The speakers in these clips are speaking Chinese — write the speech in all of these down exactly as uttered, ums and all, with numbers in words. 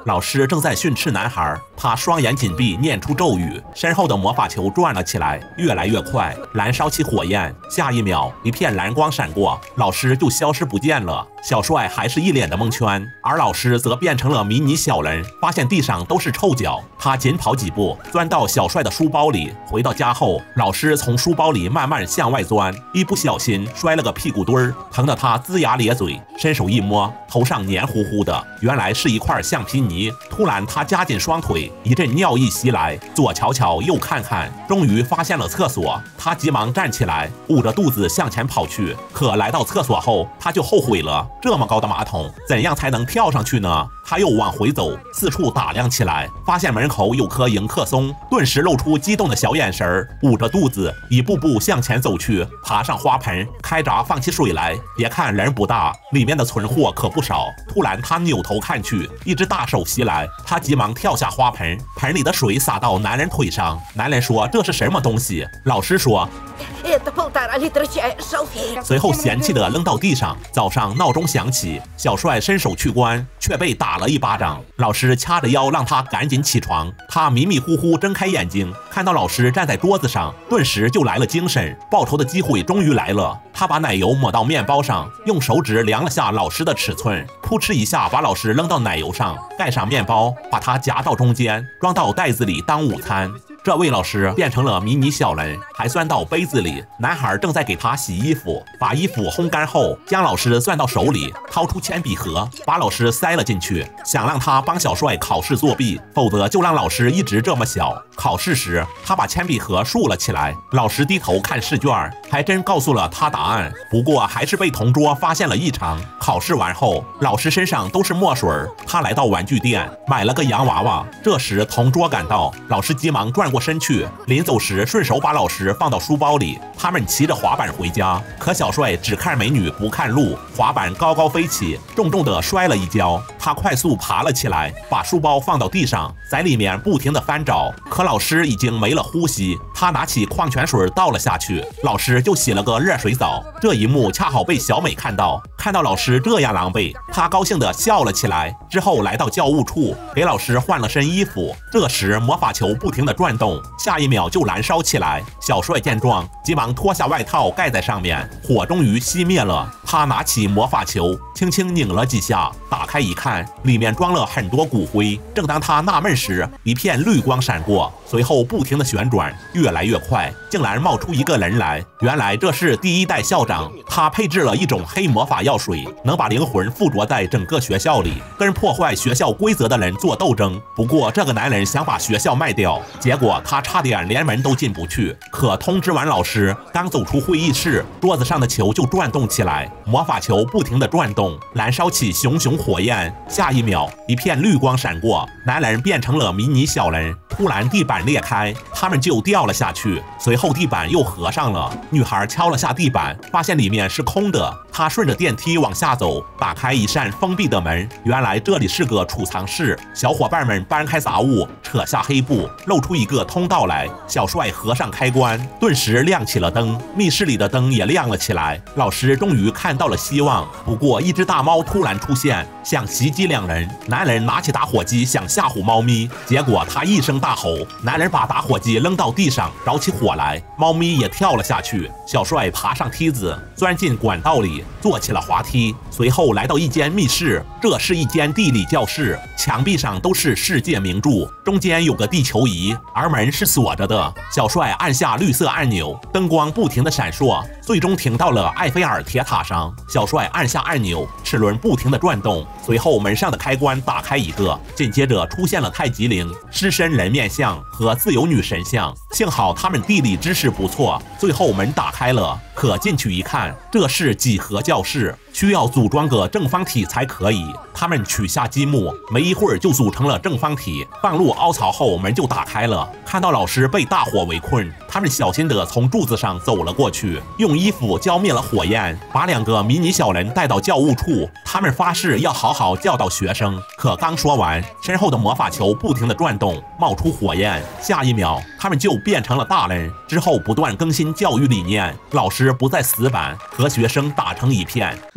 老师正在训斥男孩，他双眼紧闭，念出咒语，身后的魔法球转了起来，越来越快，燃烧起火焰。下一秒，一片蓝光闪过，老师就消失不见了。小帅还是一脸的蒙圈，而老师则变成了迷你小人，发现地上都是臭脚，他紧跑几步，钻到小帅的书包里。回到家后，老师从书包里慢慢向外钻，一不小心摔了个屁股墩儿，疼得他龇牙咧嘴，伸手一摸，头上黏糊糊的，原来是一块橡皮泥。突然他夹紧双腿，一阵尿意袭来，左瞧瞧右看看，终于发现了厕所。他急忙站起来，捂着肚子向前跑去，可来到厕所后，他就后悔了，这么高的马桶，怎样才能跳上去呢？他又往回走，四处打量起来，发现门口有棵迎客松，顿时露出激动的小眼神，捂着肚子一步步向前走去，爬上花盆，开闸放起水来。别看人不大，里面的存货可不少。突然他扭头看去，一只大手袭来，他急忙跳下花盆，盆里的水洒到男人腿上。男人说这是什么东西？老师说随后嫌弃地扔到地上。早上闹钟响起，小帅伸手去关，却被打了一巴掌。老师掐着腰让他赶紧起床。他迷迷糊糊睁开眼睛，看到老师站在桌子上，顿时就来了精神，报仇的机会终于来了。他把奶油抹到面包上，用手指量了下老师的尺寸，扑哧一下把老师扔到奶油上，盖上面包，把它夹到中间，装到袋子里当午餐。这位老师变成了迷你小人，还钻到杯子里。男孩正在给他洗衣服，把衣服烘干后，将老师攥到手里，掏出铅笔盒，把老师塞了进去，想让他帮小帅考试作弊，否则就让老师一直这么小。考试时，他把铅笔盒竖了起来，老师低头看试卷，还真告诉了他答案，不过还是被同桌发现了异常。考试完后，老师身上都是墨水，他来到玩具店买了个洋娃娃。这时同桌赶到，老师急忙转过身去，临走时顺手把老师放到书包里。他们骑着滑板回家，可小帅只看美女不看路，滑板高高飞起，重重地摔了一跤。他快速爬了起来，把书包放到地上，在里面不停地翻找，可老师已经没了呼吸。他拿起矿泉水倒了下去，老师就洗了个热水澡。这一幕恰好被小美看到，看到老师这样狼狈，她高兴地笑了起来。之后来到教务处，给老师换了身衣服。这时魔法球不停地转动，下一秒就燃烧起来。小帅见状，急忙脱下外套盖在上面，火终于熄灭了。他拿起魔法球，轻轻拧了几下，打开一看，里面装了很多骨灰。正当他纳闷时，一片绿光闪过，随后不停地旋转，越来越快，竟然冒出一个人来。原来这是第一代校长，他配置了一种黑魔法药水，能把灵魂附着在整个学校里，跟破坏学校规则的人做斗争。不过这个男人想把学校卖掉，结果他差点连门都进不去。可通知完老师，刚走出会议室，桌子上的球就转动起来，魔法球不停地转动，燃烧起熊熊火焰。下一秒，一片绿光闪过，男人变成了迷你小人。突然地板裂开，他们就掉了下去，随后地板又合上了。女孩敲了下地板，发现里面是空的。她顺着电梯往下走，打开一扇封闭的门，原来这里是个储藏室。小伙伴们搬开杂物，扯下黑布，露出一个通道来。小帅合上开关，顿时亮起了灯，密室里的灯也亮了起来。老师终于看到了希望，不过一只大猫突然出现，想袭击两人。男人拿起打火机想吓唬猫咪，结果他一声大吼，男人把打火机扔到地上，着起火来，猫咪也跳了下去。小帅爬上梯子，钻进管道里，做起了滑梯。随后来到一间密室，这是一间地理教室，墙壁上都是世界名著，中间有个地球仪，而门是锁着的。小帅按下绿色按钮，灯光不停地闪烁，最终停到了埃菲尔铁塔上。小帅按下按钮，齿轮不停地转动，随后门上的开关打开一个，紧接着出现了太极灵、狮身人面像和自由女神像。幸好他们地理知识不错，最后门打开了，可进去一看，这是几何教室，需要组装个正方体才可以。他们取下积木，没一会儿就组成了正方体。放入凹槽后，门就打开了。看到老师被大火围困，他们小心地从柱子上走了过去，用衣服浇灭了火焰，把两个迷你小人带到教务处。他们发誓要好好教导学生，可刚说完，身后的魔法球不停地转动，冒出火焰。下一秒，他们就变成了大人。之后不断更新教育理念，老师不再死板，和学生打成一片。女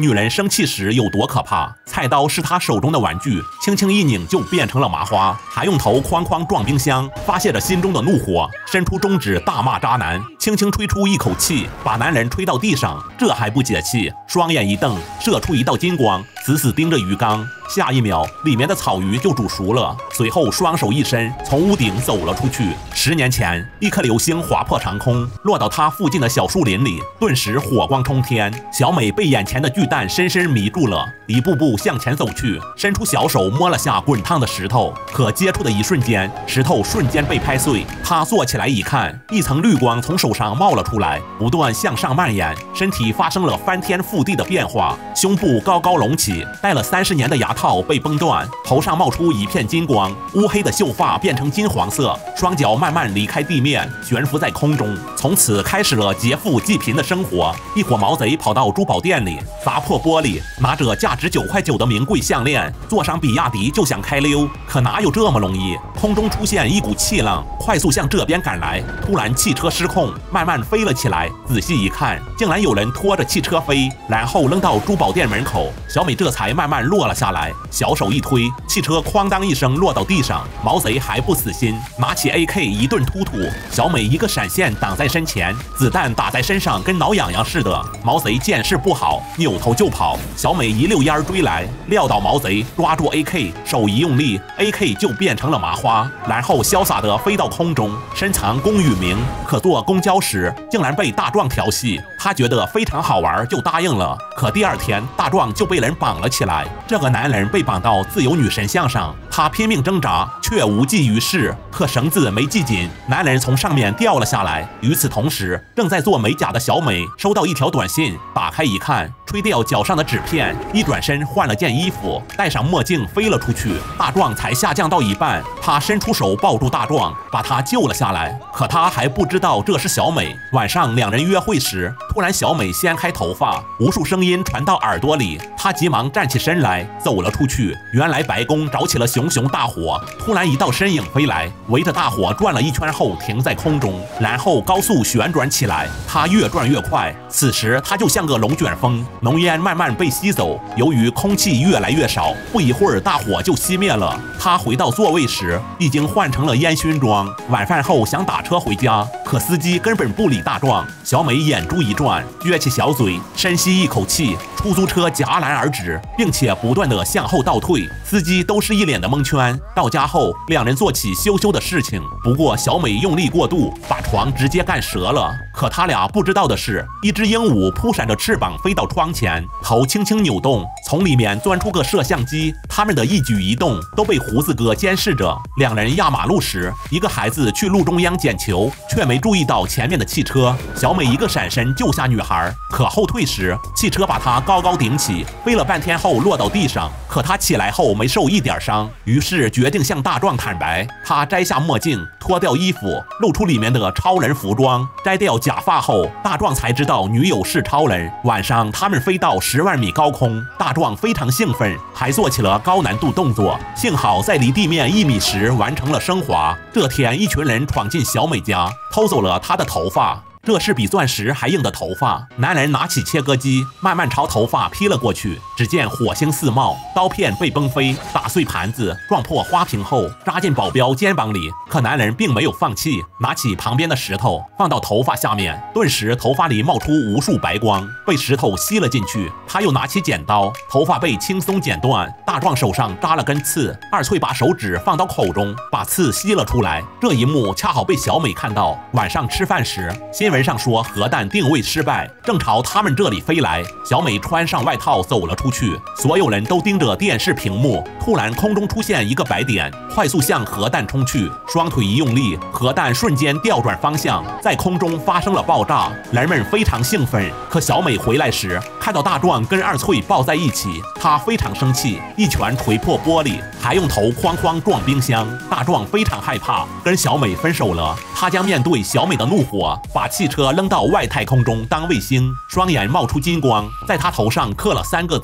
女人生气时有多可怕。菜刀是她手中的玩具，轻轻一拧就变成了麻花，还用头哐哐撞冰箱，发泄着心中的怒火，伸出中指大骂渣男，轻轻吹出一口气，把男人吹到地上。这还不解气，双眼一瞪，射出一道金光，死死盯着鱼缸。下一秒，里面的草鱼就煮熟了。随后双手一伸，从屋顶走了出去。十年前，一颗流星划破长空，落到他附近的小树林里，顿时火光冲天。小美被眼前的巨蛋深深迷住了，一步步向前走去，伸出小手摸了下滚烫的石头，可接触的一瞬间，石头瞬间被拍碎。她坐起来一看，一层绿光从手上冒了出来，不断向上蔓延，身体发生了翻天覆地的变化，胸部高高隆起，戴了三十年的牙套被崩断，头上冒出一片金光，乌黑的秀发变成金黄色，双脚慢慢离开地面，悬浮在空中。从此开始了劫富济贫的生活。一伙毛贼跑到珠宝店里，砸破玻璃，拿着价值九块九的名贵项链，坐上比亚迪就想开溜。可哪有这么容易？空中出现一股气浪，快速向这边赶来。突然汽车失控，慢慢飞了起来。仔细一看，竟然有人拖着汽车飞，然后扔到珠宝店门口。小美这才慢慢落了下来，小手一推，汽车哐当一声落到地上。毛贼还不死心，拿起 A K 一顿突突。小美一个闪现挡在身前，子弹打在身上跟挠痒痒似的。毛贼见势不好，扭头就跑。小美一溜烟追来，撂倒毛贼，抓住 A K， 手一用力 ，A K 就变成了麻花，然后潇洒地飞到空中，深藏功与名。可坐公交时，竟然被大壮调戏，他觉得非常好玩，就答应了。可第二天，大壮就被人绑了起来。这个男人被绑到自由女神像上，他拼命挣扎，却无济于事。可绳子没系紧，男人从上面掉了下来。与此同时，正在做美甲的小美收到一条短信，打开一看，吹掉脚上的纸片，一转身换了件衣服，戴上墨镜飞了出去。大壮才下降到一半，他伸出手抱住大壮，把他救了下来。可他还不知道这是小美。晚上两人约会时，突然小美掀开头发，无数声音传到耳朵里，他急忙站起身来走了出去。原来白宫着起了熊熊大火，突然一道身影飞来，围着大火转了一圈后停在空中，然后高速旋转起来，它越转越快。此时它就像个龙卷风，浓烟慢慢被吸走。由于空气越来越少，不一会儿大火就熄灭了。他回到座位时，已经换成了烟熏妆。晚饭后想打车回家，可司机根本不理大壮。小美眼珠一转，撅起小嘴，深吸一口气，出租车戛然而止，并且不断地向后倒退。司机都是一脸的蒙圈。到家后，两人做起羞羞的事情。不过小美用力过度，把床直接干折了。可他俩不知道的是，一只鹦鹉扑闪着翅膀飞到窗前，头轻轻扭动，从里面钻出个摄像机。他们的一举一动都被胡子哥监视着。两人压马路时，一个孩子去路中央捡球，却没注意到前面的汽车。小美一个闪身救下女孩，可后退时，汽车把她高高顶起，飞了半天后落到地上。可她起来后没受一点伤，于是决定向大壮坦白。他摘下墨镜，脱掉衣服，露出里面的超人服装。摘掉假发后，大壮才知道女友是超人。晚上他们飞到十万米高空，大壮非常兴奋，还做起了高难度动作。幸好在离地面一米时完成了升华。这天，一群人闯进小美家，偷走了她的头发。这是比钻石还硬的头发。男人拿起切割机，慢慢朝头发劈了过去。只见火星四冒，刀片被崩飞，打碎盘子，撞破花瓶后扎进保镖肩膀里。可男人并没有放弃，拿起旁边的石头放到头发下面，顿时头发里冒出无数白光，被石头吸了进去。他又拿起剪刀，头发被轻松剪断。大壮手上扎了根刺，二翠把手指放到口中，把刺吸了出来。这一幕恰好被小美看到。晚上吃饭时，新闻上说核弹定位失败，正朝他们这里飞来。小美穿上外套走了出去，所有人都盯着电视屏幕。突然空中出现一个白点，快速向核弹冲去。双腿一用力，核弹瞬间调转方向，在空中发生了爆炸。人们非常兴奋。可小美回来时，看到大壮跟二翠抱在一起，她非常生气，一拳捶破玻璃，还用头哐哐撞冰箱。大壮非常害怕，跟小美分手了。他将面对小美的怒火，把汽车扔到外太空中当卫星，双眼冒出金光，在他头上刻了三个字：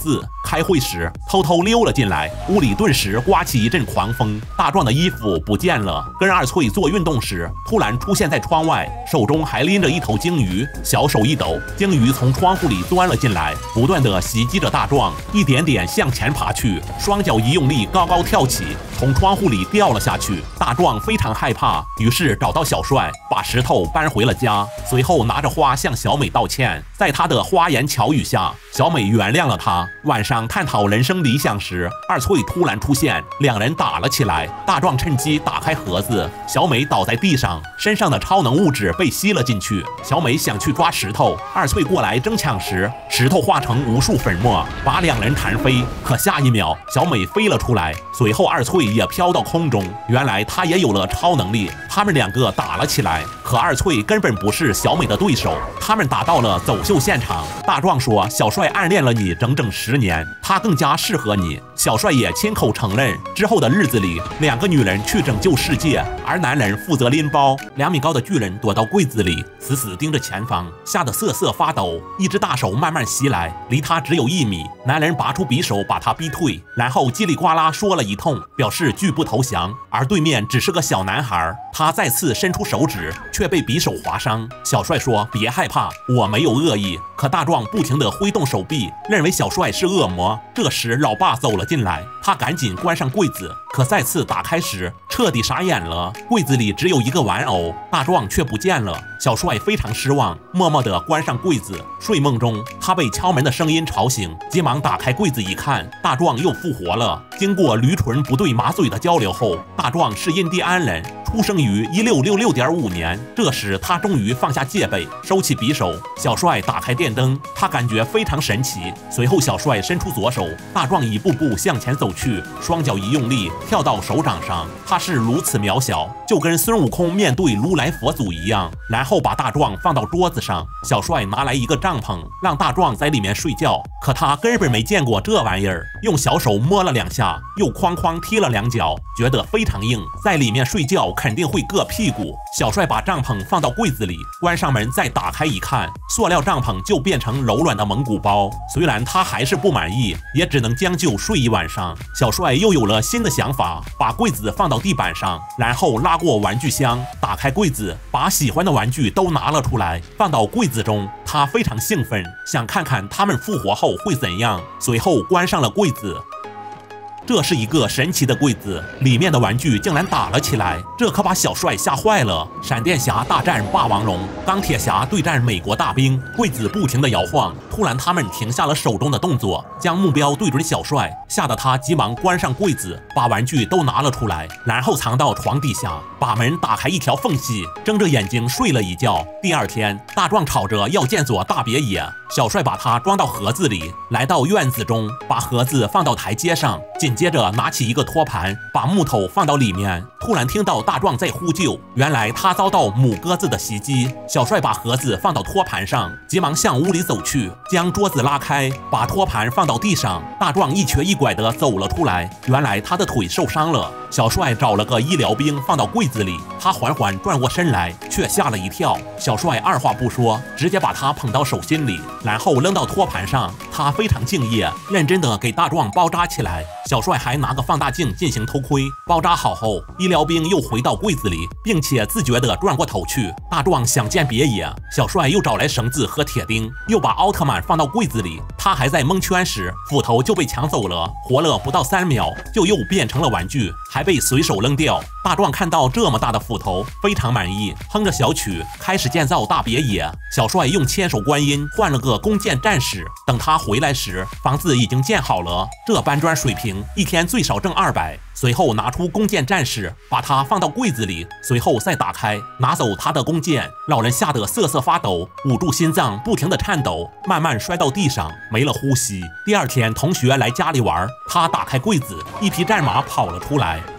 开会时偷偷溜了进来，屋里顿时刮起一阵狂风。大壮的衣服不见了，跟二翠做运动时，突然出现在窗外，手中还拎着一头鲸鱼，小手一抖，鲸鱼从窗户里钻了进来，不断的袭击着大壮，一点点向前爬去，双脚一用力，高高跳起，从窗户里掉了下去。大壮非常害怕，于是找到小帅，把石头搬回了家，随后拿着花向小美道歉。在他的花言巧语下，小美原谅了他。晚上探讨人生理想时，二翠突然出现，两人打了起来。大壮趁机打开盒子，小美倒在地上，身上的超能物质被吸了进去。小美想去抓石头，二翠过来争抢时，石头化成无数粉末，把两人弹飞。可下一秒，小美飞了出来，随后二翠也飘到空中。原来她也有了超能力。他们两个打了起来，可二翠根本不是小美的对手。他们打到了走秀现场，大壮说小帅暗恋了你整整十年，他更加适合你。小帅也亲口承认，之后的日子里，两个女人去拯救世界，而男人负责拎包。两米高的巨人躲到柜子里，死死盯着前方，吓得瑟瑟发抖。一只大手慢慢袭来，离他只有一米。男人拔出匕首把他逼退，然后叽里呱啦说了一通，表示拒不投降。而对面只是个小男孩，他再次伸出手指，却被匕首划伤。小帅说：“别害怕，我没有恶意。”可大壮不停地挥动手臂，认为小帅是恶魔。这时老爸走了进来，他赶紧关上柜子，可再次打开时彻底傻眼了，柜子里只有一个玩偶，大壮却不见了。小帅非常失望，默默地关上柜子。睡梦中，他被敲门的声音吵醒，急忙打开柜子一看，大壮又复活了。经过驴唇不对马嘴的交流后，大壮是印第安人，出生于一六六六点五年。这时他终于放下戒备，收起匕首。小帅打开电灯，他感觉非常神奇。随后小帅伸出左手，大壮一步步向前走去，双脚一用力，跳到手掌上。他是如此渺小，就跟孙悟空面对如来佛祖一样。然后把大壮放到桌子上，小帅拿来一个帐篷，让大壮在里面睡觉。可他根本没见过这玩意儿，用小手摸了两下，又哐哐踢了两脚，觉得非常硬，在里面睡觉肯定会硌屁股。小帅把帐篷放到柜子里，关上门再打开一看，塑料帐篷就变成柔软的蒙古包。虽然他还是不满意，也只能将就睡一晚上。小帅又有了新的想法，把柜子放到地板上，然后拉过玩具箱，打开柜子，把喜欢的玩具都拿了出来，放到柜子中。他非常兴奋，想看看他们复活后会怎样。随后关上了柜子。这是一个神奇的柜子，里面的玩具竟然打了起来，这可把小帅吓坏了。闪电侠大战霸王龙，钢铁侠对战美国大兵，柜子不停地摇晃。突然他们停下了手中的动作，将目标对准小帅，吓得他急忙关上柜子，把玩具都拿了出来，然后藏到床底下，把门打开一条缝隙，睁着眼睛睡了一觉。第二天，大壮吵着要见左大别野，小帅把它装到盒子里，来到院子中，把盒子放到台阶上，紧接着拿起一个托盘，把木头放到里面。突然听到大壮在呼救，原来他遭到母鸽子的袭击。小帅把盒子放到托盘上，急忙向屋里走去，将桌子拉开，把托盘放到地上。大壮一瘸一拐地走了出来，原来他的腿受伤了。小帅找了个医疗兵放到柜子里，他缓缓转过身来，却吓了一跳。小帅二话不说，直接把他捧到手心里，然后扔到托盘上。他非常敬业，认真地给大壮包扎起来。小帅还拿个放大镜进行偷窥。包扎好后，医疗兵又回到柜子里，并且自觉地转过头去。大壮想见别野，小帅又找来绳子和铁钉，又把奥特曼放到柜子里。他还在蒙圈时，斧头就被抢走了，活了不到三秒，就又变成了玩具，还被随手扔掉。大壮看到这么大的斧头，非常满意，哼着小曲开始建造大别野。小帅用千手观音换了个弓箭战士，等他回来时，房子已经建好了。这搬砖水平一天最少挣二百。随后拿出弓箭战士，把它放到柜子里，随后再打开，拿走他的弓箭。老人吓得瑟瑟发抖，捂住心脏，不停地颤抖，慢慢摔到地上，没了呼吸。第二天，同学来家里玩，他打开柜子，一匹战马跑了出来。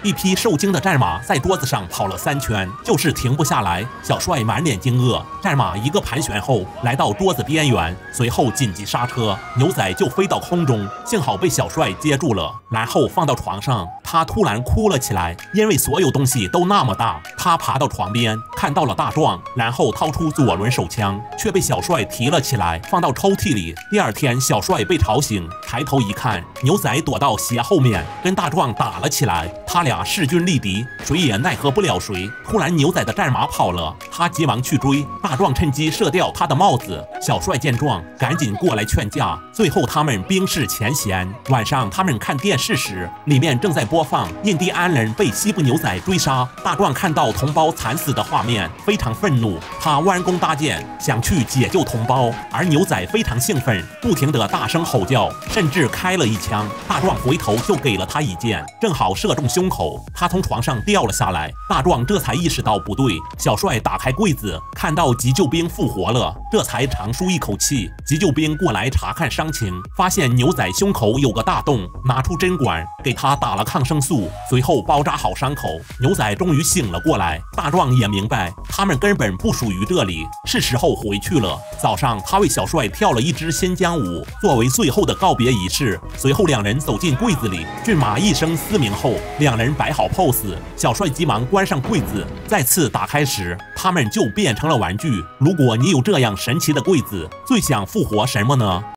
一匹受惊的战马在桌子上跑了三圈，就是停不下来。小帅满脸惊愕，战马一个盘旋后来到桌子边缘，随后紧急刹车，牛仔就飞到空中，幸好被小帅接住了，然后放到床上。他突然哭了起来，因为所有东西都那么大。他爬到床边，看到了大壮，然后掏出左轮手枪，却被小帅提了起来，放到抽屉里。第二天，小帅被吵醒，抬头一看，牛仔躲到鞋后面，跟大壮打了起来。他俩势均力敌，谁也奈何不了谁。突然，牛仔的战马跑了，他急忙去追，大壮趁机射掉他的帽子。小帅见状，赶紧过来劝架。最后，他们冰释前嫌。晚上，他们看电视时，里面正在播放印第安人被西部牛仔追杀。大壮看到同胞惨死的画面，非常愤怒，他弯弓搭箭，想去解救同胞。而牛仔非常兴奋，不停地大声吼叫，甚至开了一枪。大壮回头就给了他一箭，正好射中胸口，他从床上掉了下来。大壮这才意识到不对。小帅打开柜子，看到急救兵复活了，这才长舒一口气。急救兵过来查看伤情，发现牛仔胸口有个大洞，拿出针管给他打了抗生素，随后包扎好伤口。牛仔终于醒了过来，大壮也明白他们根本不属于这里，是时候回去了。早上，他为小帅跳了一支新疆舞，作为最后的告别仪式。随后，两人走进柜子里，骏马一声嘶鸣后，两人摆好 pose。小帅急忙关上柜子，再次打开时，他们就变成了玩具。如果你有这样神奇的柜子，最想复活什么呢？